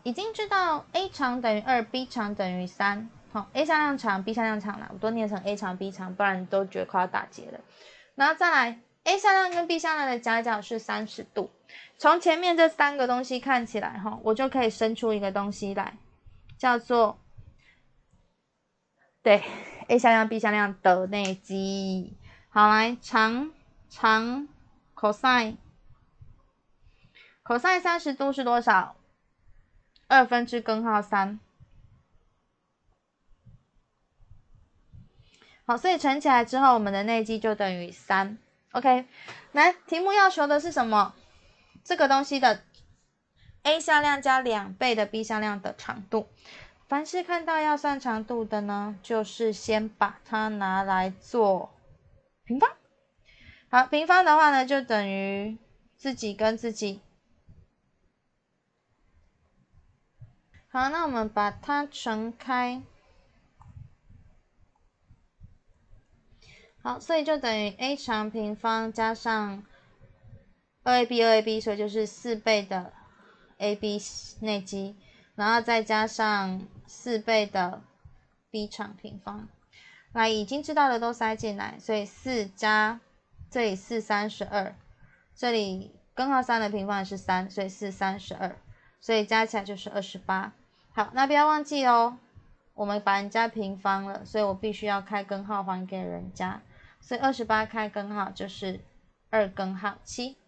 已经知道 a 长等于2，b 长等于3。好 ，a 向量长 ，b 向量长啦，我都念成 a 长 b 长，不然你都觉得快要打结了。然后再来 a 向量跟 b 向量的夹角是30度。从前面这3个东西看起来，我就可以生出一个东西来，叫做对 a 向量 b 向量的内积。好，来长 cosine 30度是多少？2分之根号3。好，所以乘起来之后，我们的内积就等于3。OK， 来，题目要求的是什么？这个东西的 a 向量加2倍的 b 向量的长度。凡是看到要算长度的呢，就是先把它拿来做平方。好，平方的话呢，就等于自己跟自己。好，那我们把它乘开。好，所以就等于 a 长平方加上 2ab， 所以就是4倍的 ab 内积，然后再加上4倍的 b 长平方。来，已经知道的都塞进来，所以4加这里4 32，这里根号3的平方也是3，所以4 32，所以加起来就是28。好，那不要忘记哦，我们把人家平方了，所以我必须要开根号还给人家，所以28开根号就是2根号7。